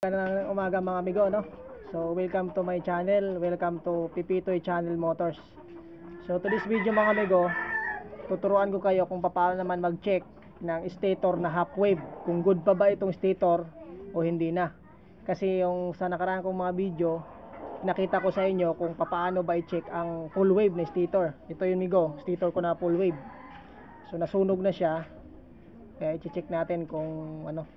Ng umaga mga amigo, no? So welcome to my channel, welcome to Pipitoy Channel Motors. So to this video mga amigo, tuturuan ko kayo kung paano naman mag-check ng stator na half wave, kung good pa ba itong stator o hindi na. Kasi yung sa nakaraan kong mga video, nakita ko sa inyo kung paano ba i-check ang full wave na stator. Ito yung amigo, stator ko na full wave. So nasunog na siya, kaya i-check natin kung ano,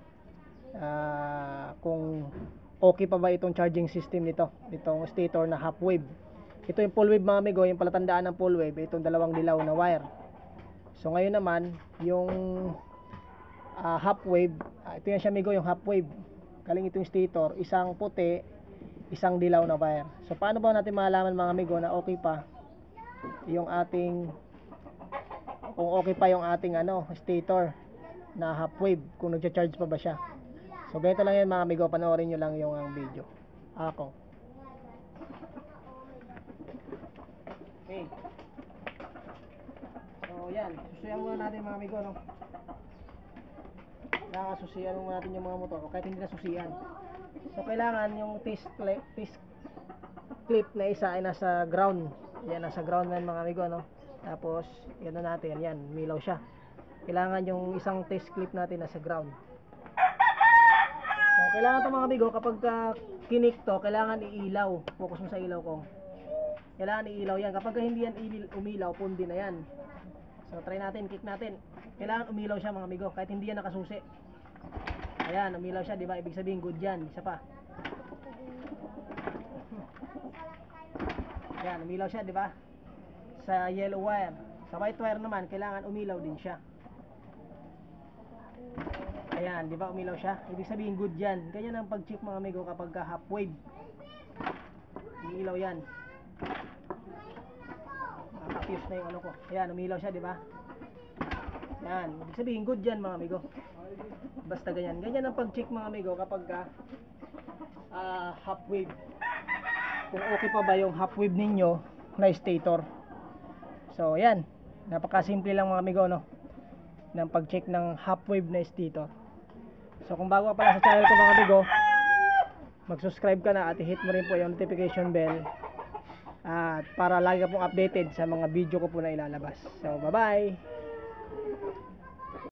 kung okay pa ba itong charging system nito, itong stator na half wave. Ito yung full wave mga amigo, yung palatandaan ng full wave, itong dalawang dilaw na wire. So ngayon naman yung half wave, ito yan siya amigo, yung half wave. Galing itong stator, isang puti, isang dilaw na wire. So paano ba natin malalaman mga amigo na okay pa yung ating, kung okay pa yung ating stator na half wave, kung nagcha-charge pa ba siya. So ganito lang yan mga amigo, panoorin nyo lang yung video. Ako. Okay. So yan, susuyan muna natin mga amigo, no? Nakasusiyan muna natin yung mga motor, kahit hindi na susiyan. So kailangan yung test clip na isa ay nasa ground. Yan, nasa ground na mga amigo, no? Tapos, yan na natin, yan, milaw siya. Kailangan yung isang test clip natin nasa ground. So, kailangan ito mga amigo, kapag kinik to, kailangan iilaw. Focus mo sa ilaw ko. Kailangan iilaw yan. Kapag hindi yan umilaw, pundi na yan. So, try natin, kick natin. Kailangan umilaw siya mga amigo, kahit hindi yan nakasusi. Ayan, umilaw siya, diba? Ibig sabihin, good yan. Isa pa. Ayan, umilaw siya, diba? Sa yellow wire. Sa white wire naman, kailangan umilaw din siya. Ayan, di ba umilaw siya? Ibig sabihin good yan. Ganyan ang pag-check mga amigo kapag half wave. Umilaw yan. Nakafuse na yung ano ko. Ayan, umilaw siya, di ba? Ayan, ibig sabihin good yan mga amigo. Basta ganyan. Ganyan ang pag-check mga amigo kapag half wave. Kung okay pa ba yung half wave ninyo na stator. So, ayan. Napakasimple lang mga amigo, no? Ng pag-check ng half wave na stator. So kung bago ka pala sa channel ko mga amigo, mag-subscribe ka na at i-hit mo rin po yung notification bell at para lagi ka pong updated sa mga video ko po na ilalabas. So bye bye!